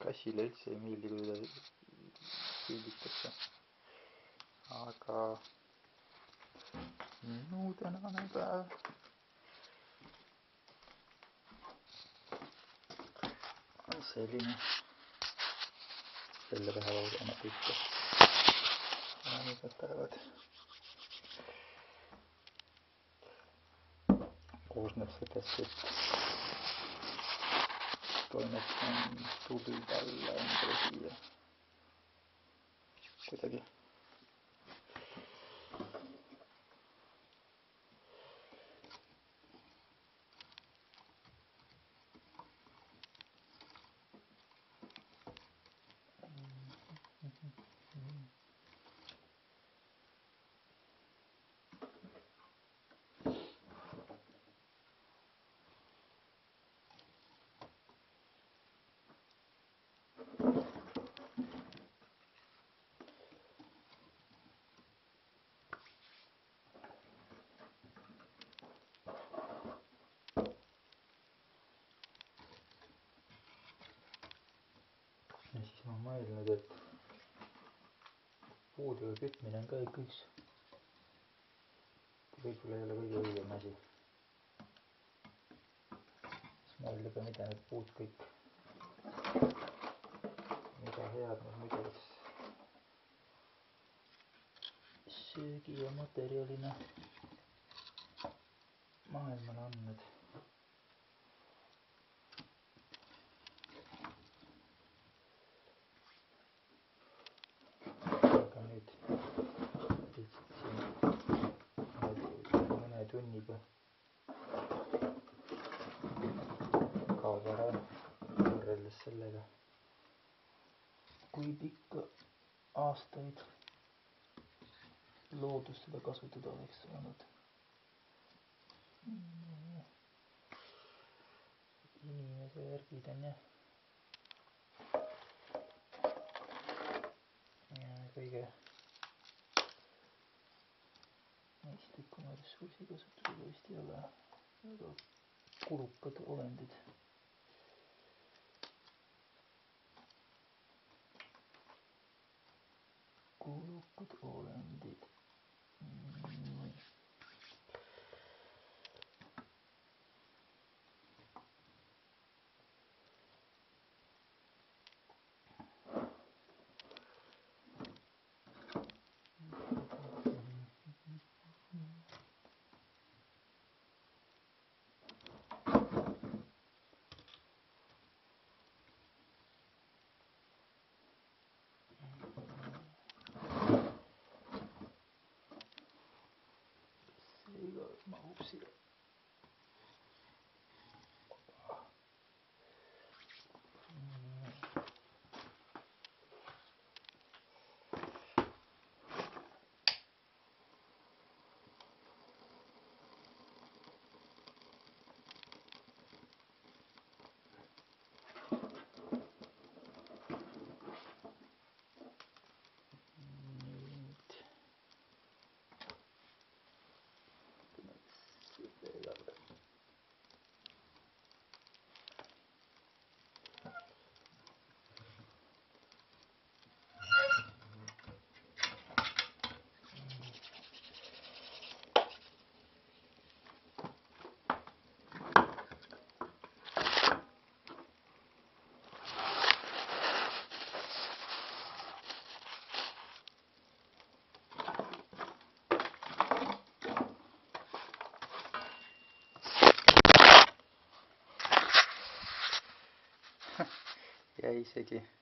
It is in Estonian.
kassile üldse ei meeldi, kui teda pilditakse. Aga minu tänane päev on selline. Selle päeva annab ikka mõned päevad. Koosneb sellest, et toimetan tubipalla endale siia kuidagi. Ja siis ma mõelnud, et puudega kütmine on ka ikka üks võib-olla ei ole kõige õigem asi. Siis mõelda ka, mida need puud kõik, mida head nad muidu oleks söögi ja materjalina maailmale andnud. Aga nüüd lihtsalt siin mõne tunniga kaob ära võrreldes sellega, kui pikka aastaid loodus seda kasutada oleks saanud. Inimese värgid on jah kõige mõistlikuma ressursi kasutusega vist ei ole, väga kulukad olendid. Seega mahub siia. Ja isegi